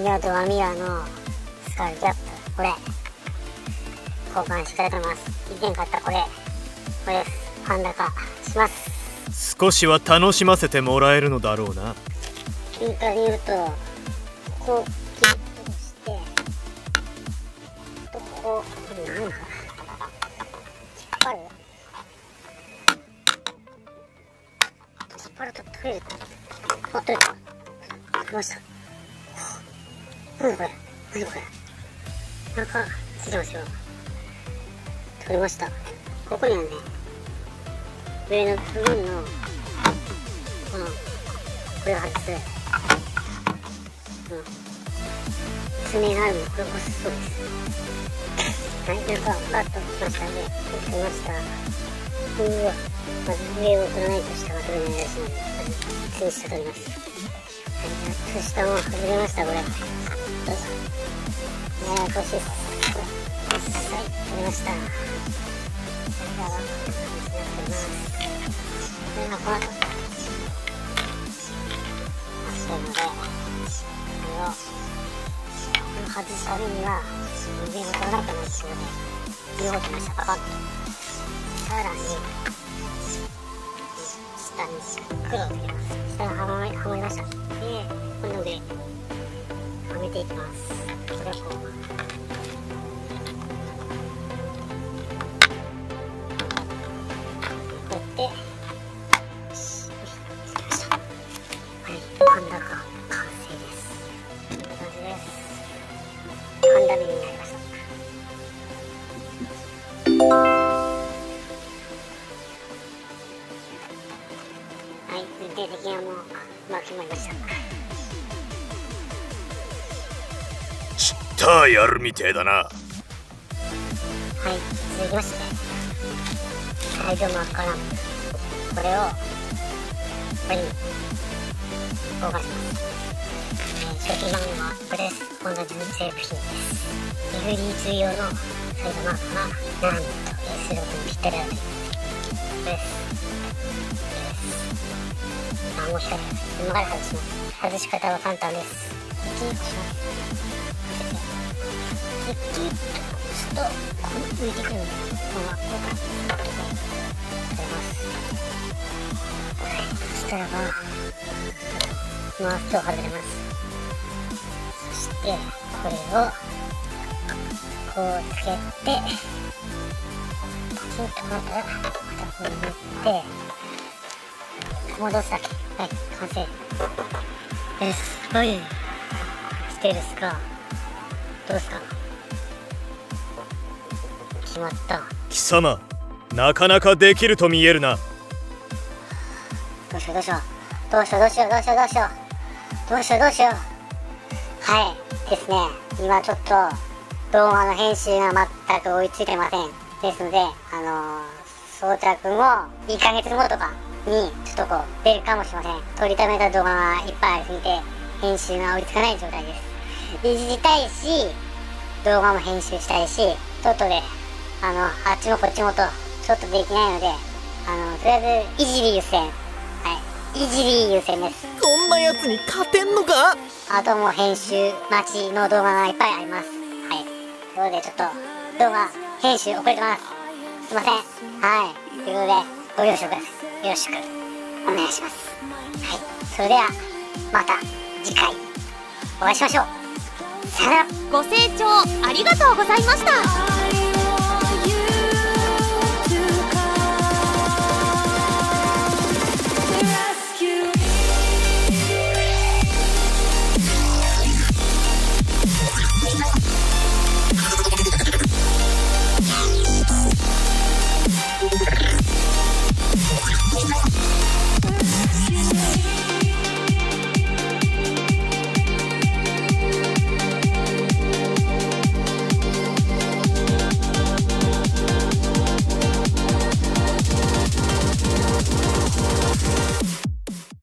ミラーとワンミラーのスカールキャップ、これ交換していただきます。以前買ったこれです。パンダ化します。 少しは楽しませてもらえるのだろうな。 ピンから言うとこうキュッとしてこれ何だ、引っ張ると取れる。あ、取れた。取れました。何これ、何これ、なんかついてますよ。取れました。ここにはね、上の部分のこれを外す爪があるの、これこそそうです。はい、なんかパッときましたので取りました。うわ、まず上を取らないと下が取れないらしいので、まず次下取ります。はい、やっと下も外れました。これどうぞ。ややこしいです。はい、取れました。それではこんな感じになっております。これがこの後してるので、これを外すためには上を取らないとないっていうので、両方取りました。パパッと。さらに下に黒をつけます。下がはまりました。で、この上はめていきます。これをこうこうやってつけました。はい、パンダが完成です。こんな感じです。パンダ目になりました。はい、全体的にはもう決まりました。 ちったやるみてえだな。 はい、続きましてサイドマーカーランプ、これをこれに交換します。商品番号はブレスホンダ純正部品です。FD2 用のサイドマーカーがなんと S6 にぴったりあるというこれです。もう光る。今から外します。外し方は簡単です。キーッとします。で、キーッと押すと浮いてくるので、このままこう取れます。そしたらば回すと外れます。そしてこれをこうつけてパチンとなったらまたこう塗って戻すだけ。はい、完成です。はい、してですか。どうですか。決まった。 貴様、なかなかできると見えるな。 どうしようどうしようどうしようどうしようどうしようどうしようどうしようどうしよう。はいですね、今ちょっと動画の編集が全く追いついてません。ですので装着後1ヶ月後とかにちょっとこう出るかもしれません。撮りためた動画がいっぱいありすぎて編集が追いつかない状態です。いじりたいし動画も編集したいし、ちょっとであっちもこっちもとちょっとできないのでとりあえずいじり優先。はい、いじり優先です。 そんなやつに勝てんのか。 あともう編集待ちの動画がいっぱいあります。はい、なのでちょっと動画編集遅れてます。すいません。はい、ということでご了承ください。よろしくお願いします。はい、それではまた次回お会いしましょう。さよなら。 ご清聴ありがとうございました。